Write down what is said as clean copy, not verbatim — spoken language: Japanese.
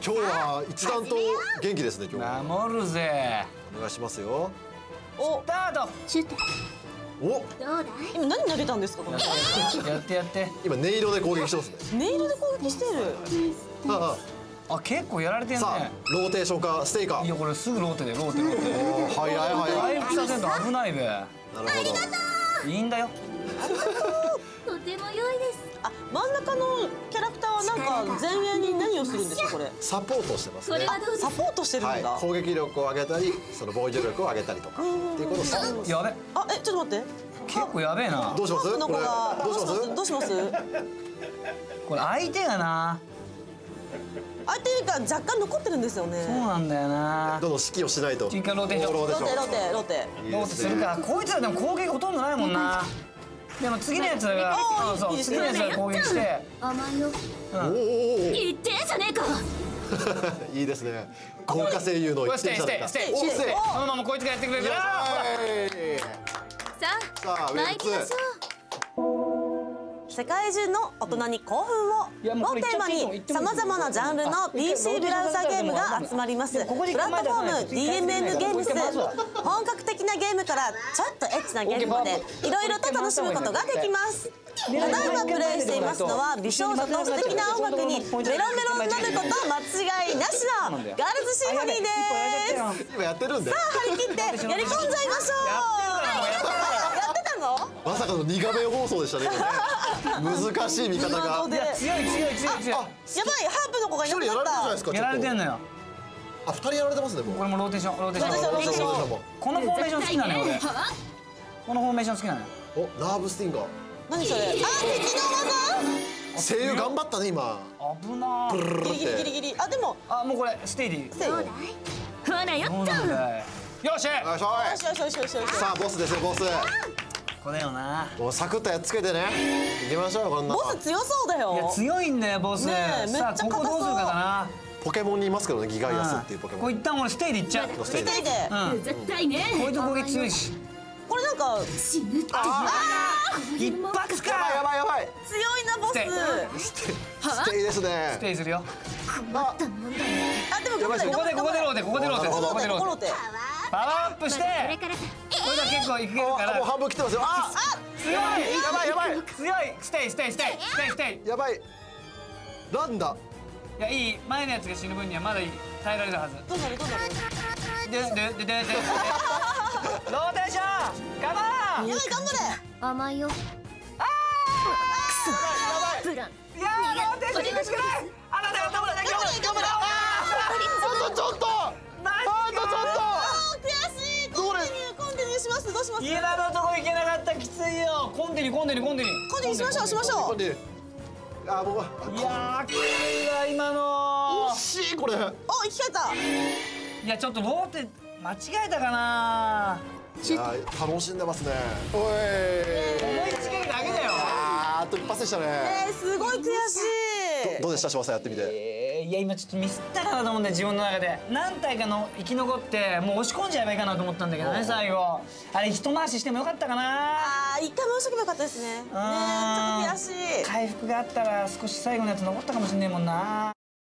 今日は一段と元気ですね。今日は守るぜ。 お願いしますよ。 スタート。 シュート。 お、 どうだい？ 今何投げたんですかこの人。 やってやって。 今音色で攻撃してますね。 ネイルで攻撃してる。 あ結構やられてんね。 さあローテーションかステイか。 いやこれすぐローテでローテ。 早い早い。 回復させんと危ないべ。 なるほど。 いいんだよ。 とても良いです。 あ、真ん中のキャラクターはなんか前衛に何をするんですかこれ。 サポートしてますね。 これはどうですサポートしてるんだ。 攻撃力を上げたり、その防御力を上げたりとかっていうことをしてます。 やべ。 あ、ちょっと待って。 結構やべえな。 どうします？ ハープの子がこれどうします？ どうします？ これ相手がな。 相手が若干残ってるんですよね。 そうなんだよな。 どんどん指揮をしないと。 一回ローテーション。 ローテーション。 ローテ。 ローテするからこいつらでも攻撃ほとんどないもんな。でも次のやつがそう次のやつが攻撃して甘いよ。 おお。 言ってんじゃねえか。 いいですね。豪華声優の一点者だった。 ステイ。そのままこいつがやってくれるから。 さあ参りましょう。 世界中の大人に興奮ををテーマにさまざまなジャンルの PC ブラウザゲームが集まります。プラットフォーム DMM ゲームス。本格的なゲームからちょっとエッチなゲームまでいろいろと楽しむことができます。ただいまプレイしていますのは美少女と素敵な音楽にメロメロになること間違いなしのガールズシンフォニーです。 今やってるんで。 さあ張り切ってやり込んじゃいましょう。やってたの？ まさかの2画面放送でしたね。難しい見方が。 強い。 やばいハープの子がいなくなった。 一人やられてるじゃないですか。 やられてんのよ。 あ、2人やられてますね。もうこれもローテーション。 ローテーションこのフォーメーション好きなのよ俺。このフォーメーション好きなのよ。 お、ナーブスティンガー。 何それ？あ、敵の技？ 声優頑張ったね今。 危なー。 ギリギリ。あ、でももうこれステイでいい。 どうだい？ほらよっと。 よし。 よし。 さあボスですよボス。 これよな。 もうサクッとやっつけてね。行きましょうこんなの。 ボス強そうだよ。 いや強いんだよボス。さあここどうするかだな。 ポケモンにいますけどね、ギガイアスっていうポケモン。 これ一旦俺ステイでいっちゃう。 ステイで。 絶対ね。 こいつ攻撃強いし。 これなんか死ぬって一発か。 やばい。 強いなボス。 ステイですね。 ステイするよ。 困ったもんだよ。 あ、でもここでローテ。ここでローテ。パワーアップして。 これからさ。 これが結構いけるから。 もう半分来てますよ。あ、 強い。 やばい。 強い。ステイ。 やばい。なんだ。 いやいい。前のやつが死ぬ分にはまだ耐えられるはず。 どうなる？ でローテーション。カモン。 やばい頑張れ。 甘いよ。くそ。ブラン。 いやローテーション行くしかない。あなたが頑張れ。 あとちょっと。悔しい。コンティニューします。どうします？ 家田のとこ行けなかったきついよ。コンティニュー。 コンティニューしましょう。 あ、僕いやーきついわ今の。 惜しいこれ。 お、生き返った。 いやちょっとローテ間違えたかな。 楽しんでますね。おい。 思いつけるだけだよ。 あと一発でしたね。 すごい悔しい。 どうでした柴さんやってみて。 いや今ちょっとミスったかなと思うんだよ自分の中で。何体かの生き残ってもう押し込んじゃえばいいかなと思ったんだけどね最後。あれ一回ししてもよかったかな。 一回回しとけばよかったですね。ちょっと悔しい。 回復があったら少し最後のやつ残ったかもしんねえもんな。